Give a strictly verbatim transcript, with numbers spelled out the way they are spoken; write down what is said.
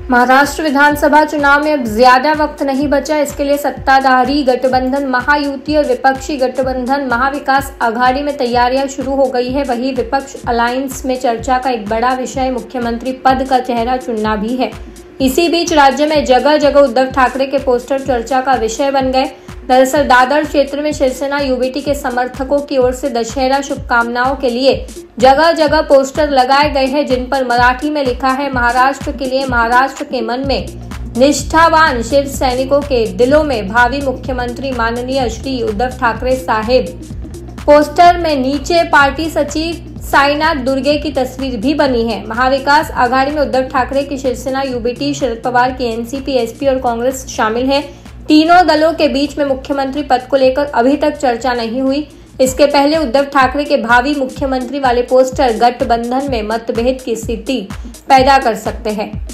महाराष्ट्र विधानसभा चुनाव में अब ज्यादा वक्त नहीं बचा। इसके लिए सत्ताधारी गठबंधन महायुति और विपक्षी गठबंधन महाविकास आघाड़ी में तैयारियां शुरू हो गई है। वहीं विपक्ष अलायंस में चर्चा का एक बड़ा विषय मुख्यमंत्री पद का चेहरा चुनना भी है। इसी बीच राज्य में जगह जगह उद्धव ठाकरे के पोस्टर चर्चा का विषय बन गए। दरअसल दादर क्षेत्र में शिवसेना यूबीटी के समर्थकों की ओर से दशहरा शुभकामनाओं के लिए जगह जगह पोस्टर लगाए गए हैं, जिन पर मराठी में लिखा है, महाराष्ट्र के लिए, महाराष्ट्र के मन में, निष्ठावान शिव सैनिकों के दिलों में, भावी मुख्यमंत्री माननीय श्री उद्धव ठाकरे साहेब। पोस्टर में नीचे पार्टी सचिव साईनाथ दुर्गे की तस्वीर भी बनी है। महाविकास आघाड़ी में उद्धव ठाकरे की शिवसेना यूबीटी, शरद पवार की एनसीपी, एसपी और कांग्रेस शामिल है। तीनों दलों के बीच में मुख्यमंत्री पद को लेकर अभी तक चर्चा नहीं हुई। इसके पहले उद्धव ठाकरे के भावी मुख्यमंत्री वाले पोस्टर गठबंधन में मतभेद की स्थिति पैदा कर सकते हैं।